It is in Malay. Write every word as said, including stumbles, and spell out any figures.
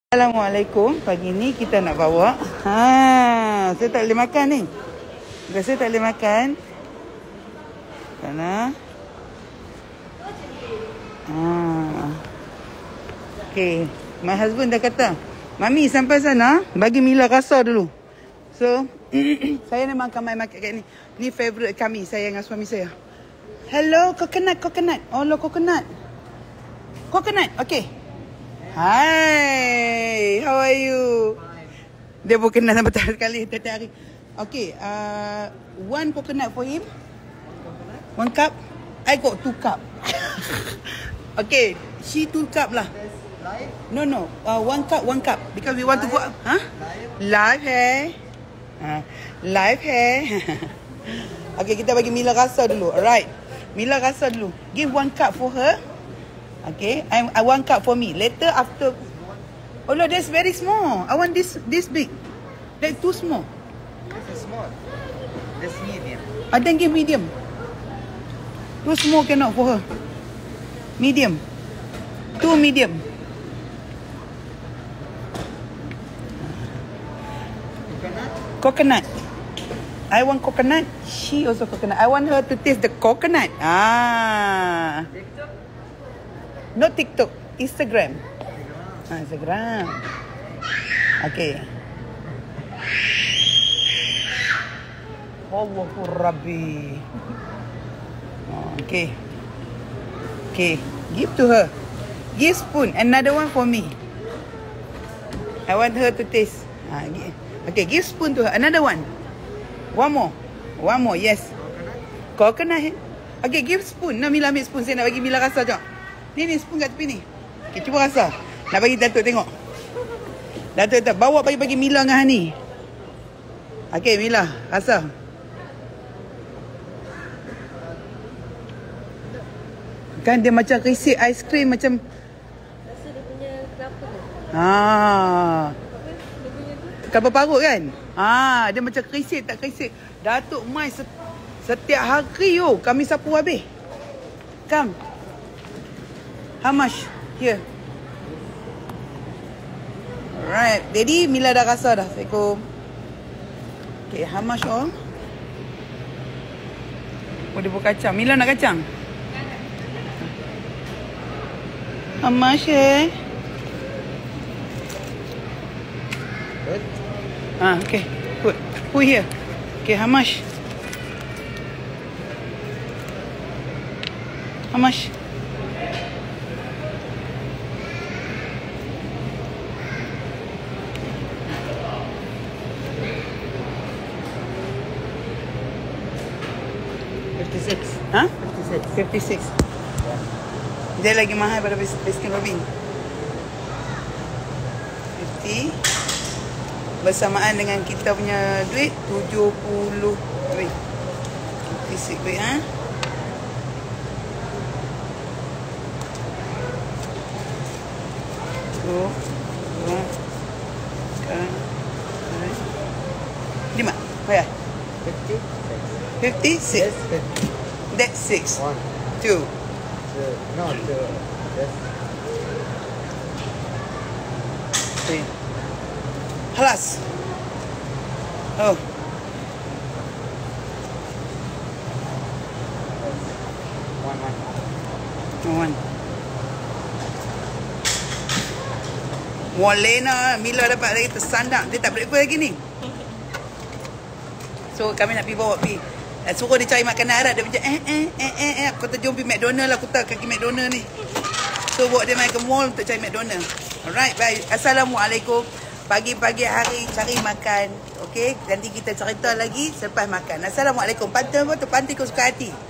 Assalamualaikum. Pagi ni kita nak bawa. Ha, saya tak boleh makan ni. Bukan saya tak boleh makan. Kerana ha. Okay. My husband dah kata, Mami sampai sana bagi Mila rasa dulu. So, saya memang akan main makan kat ni. Ni favourite kami, saya dengan suami saya. Hello, coconut, coconut. Oh, lo coconut. Coconut, okay. Hi, how are you? Fine. Dia pun kenal sampai terakhir kali setiap hari. Okay, uh, one coconut for him. One cup. I got two cup. Okay, she two cup lah. Live? No, no. Uh, one cup, one cup. Because we want live? to go. Huh? Live? Live hair. Uh, live hair. Okay, kita bagi Mila rasa dulu. Alright. Mila rasa dulu. Give one cup for her. Okay, I, I one cup for me. Later after, oh no, that's very small. I want this this big. That's too small. This is small. This medium. I then give medium. Too small cannot for her. Medium. Two medium. Coconut? Coconut. I want coconut. She also coconut. I want her to taste the coconut. Ah. TikTok? Not TikTok. Instagram. Ah, Instagram. Okay. Allahu Rabbi. Oh, okay. Okay. Give to her. Give spoon. Another one for me. I want her to taste. Ah, give. Okay, give spoon to her. Another one. One more. One more. Yes. Coconut? Coconut. Okay, give spoon. Nah, Mila ambil spoon. Saya nak bagi Mila rasa jom. Ni ni spoon kat tepi ni. Okay, cuba rasa. Nak bagi Datuk tengok. Datuk tak bawa bagi-bagi Mila dengan Hani. Okay, Mila, rasa. Kan dia macam risik aiskrim macam. Rasa dia punya kelapa tu. Ah. Dia punya tu. Kelapa parut kan? Ah, dia macam risik tak risik. Datuk Mai setiap hari yo kami sapu habis. Come. How much? Here. Alright. Jadi Mila dah rasa dah. Assalamualaikum. Okay, how much all? Oh, dia pun kacang. Mila nak kacang? How much eh? Good. Ah, okay. Put. Put here. Okay, how much? How much? fifty-six. Ha? fifty-six. fifty-six. Dia lagi mahal pada Baskin Robbins. fifty. Bersamaan dengan kita punya duit tujuh puluh duit. fifty-six duit ha. Dua, dua, sekarang, lima. Bayar. fifty? fifty-six. Yes, fifty. That's six. One. Two. Two. No, two. Yes. Three. Halas. Oh. One, one. One. Walena, Mila dapat lagi tersandak. Dia tak breakfast lagi ni. So kami nak pergi bawa pergi. Eh, suruh dia cari makanan Arab. Dia macam eh eh eh eh eh. Aku kata jom pergi McDonald lah. Aku tak kaki McDonald ni. So bawa dia main ke mall untuk cari McDonald. Alright, bye. Assalamualaikum. Pagi-pagi hari cari makan. Okay, nanti kita cerita lagi selepas makan. Assalamualaikum. Pantai apa tu? Pantai kau suka hati.